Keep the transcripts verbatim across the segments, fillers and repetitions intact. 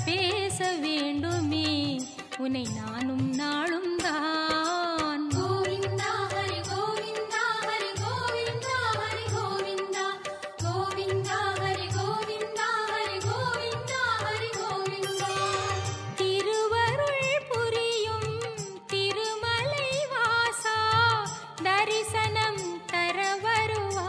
பேச வேண்டுமே உன்னை நானும் நாளும் தான். கோவிந்தா ஹரி கோவிந்தா ஹரி கோவிந்தா ஹரி கோவிந்தா கோவிந்தா ஹரி கோவிந்தா ஹரி கோவிந்தா ஹரி கோவிந்தா. திருவருள் புரியும் திருமலை வாசா தரிசனம் தர வருவாய்.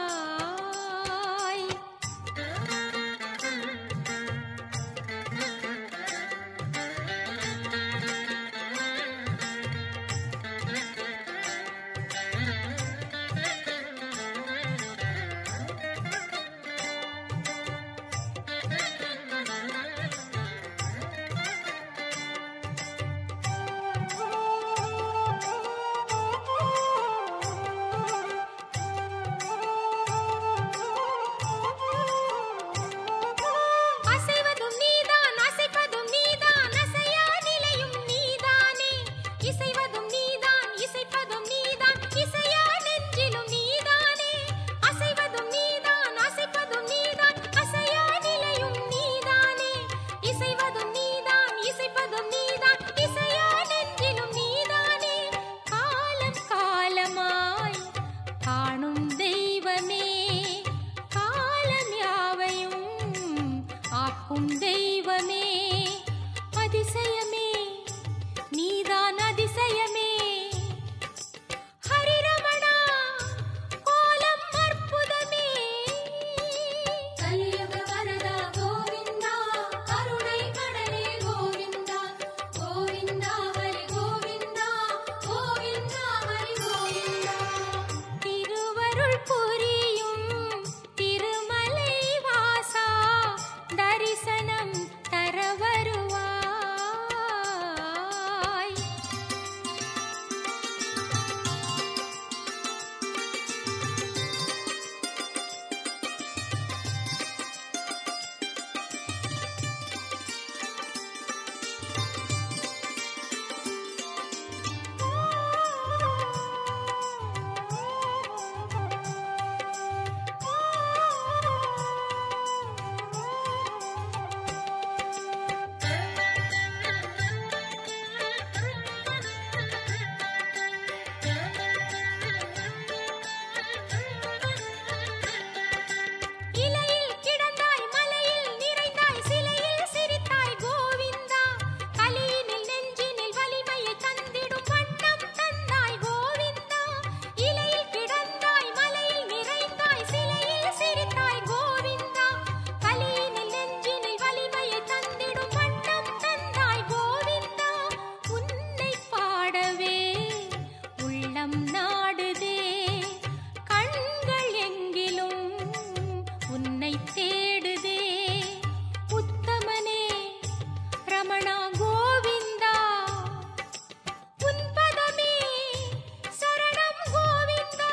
அசைவதும் நீதான் அசைப்பதும் நீதான் அசையா நிலையும் நீதானே. இசைவதும் நீதான் இசைப்பதும் நீதான் இசையா நெஞ்சிலும் நீதானே. அசைவதும் நீதான் அசைப்பதும் நீதான் அசையா நிலையும் நீதானே. இசைவதும் நீதான் இசைப்பதும் நீதான் இசையா நெஞ்சிலும் நீதானே. காலம் காலமாய் காணும் தெய்வமே காலம் யாவையும் ஆக்கும் தெய்வமே. அதிசயமே நீதான் அதிசயமே. ஹரிரமணா கோலம் அற்புதமே. கலியுக வரதா கோவிந்தா கருணை கடலே கோவிந்தா கோவிந்தா ஹரி கோவிந்தா கோவிந்தா ஹரி கோவிந்தா. திருவருள் புரியும் திருமலை வாசா தரிசனம் தர வருவாய். இலையில் கிடந்தாய் மலையில் நிறைந்தாய் சிலையில் சிரித்தாய் கோவிந்தா. கலியினில் நெஞ்சினில் வலிமையை தந்திடும் வண்ணம் தந்தாய் கோவிந்தா. இலையில் கிடந்தாய் மலையில் நிறைந்தாய் சிலையில் சிரித்தாய் கோவிந்தா. கலியினில் நெஞ்சினில் வலிமையை தந்திடும் வண்ணம் தந்தாய் கோவிந்தா. உன்னை பாடவே உள்ளம் நாடுதே கண்கள் எங்கிலும் உன்னை தேடுதே. உத்தமனே ரமணா கோவிந்தா உன் பதமே சரணம் கோவிந்தா.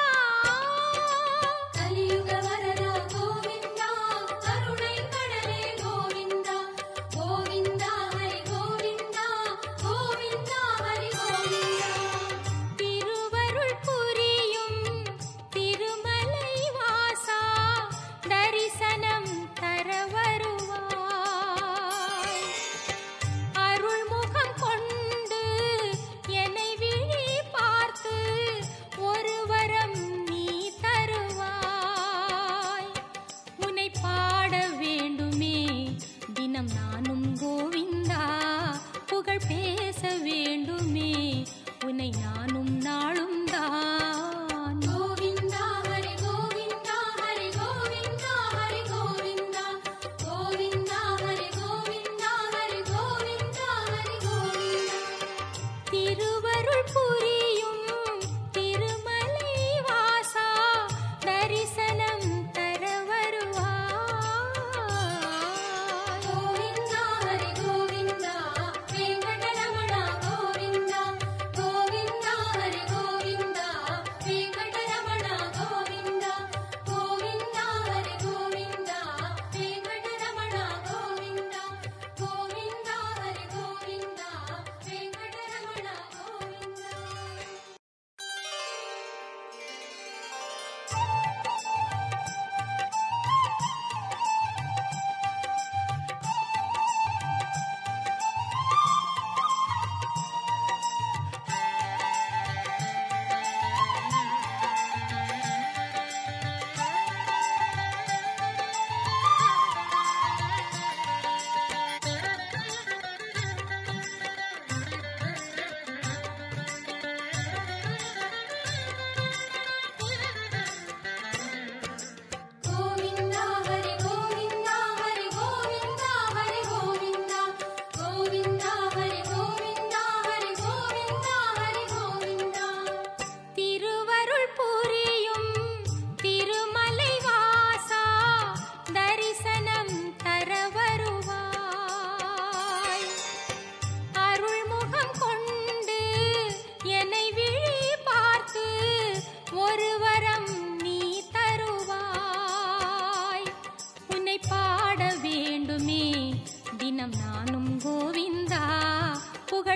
கலியுக வரதா கோவிந்தா கருணை கடலே கோவிந்தா கோவிந்தா ஹரி கோவிந்தா கோவிந்தா ஹரி கோவிந்தா. திருவருள் புரியும் திருமலை வாசா தரிசனம் தர வருவாய். அருள்முகம் கொண்டு என்னை விழி பார்த்து ஒரு வரம் நீ தருவாய். உன்னை பாட வேண்டுமே தினம் நானும் கோவிந்தா. புகழ் பேச வேண்டுமே உன்னை நானும் நாளும் தான். கோவிந்தா ஹரி கோவிந்தா ஹரி கோவிந்தா ஹரி கோவிந்தா கோவிந்தா ஹரி கோவிந்தா ஹரி கோவிந்தா ஹரி கோவிந்தா. திருவருள் புரியும் திருமலை வாசா தரிசனம் தர வருவாய். கோவிந்தா ஹரி கோவிந்தா வெங்கடரமணா கோவிந்தா கோவிந்தா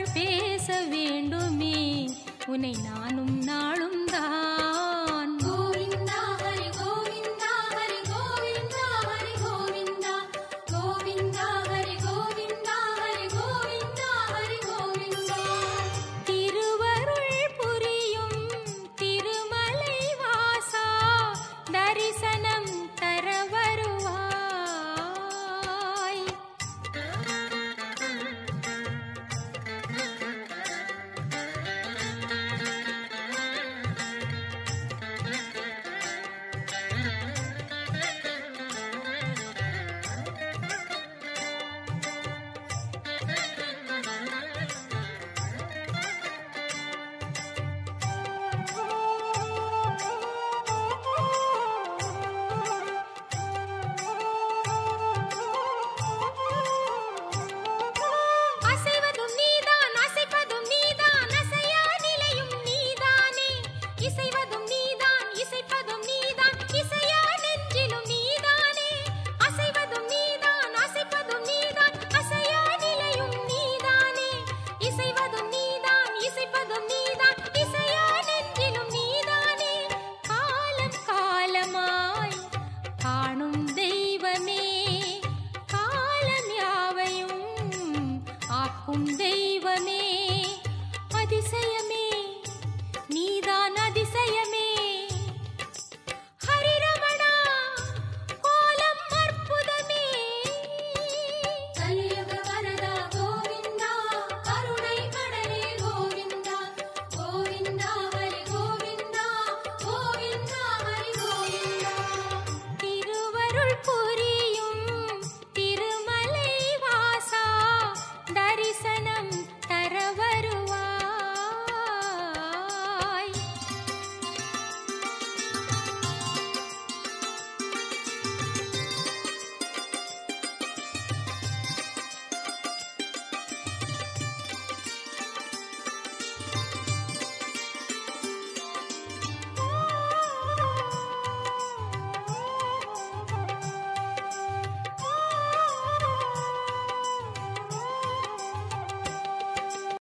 பேச வேண்டுமே உன்னை நானும் நாளும்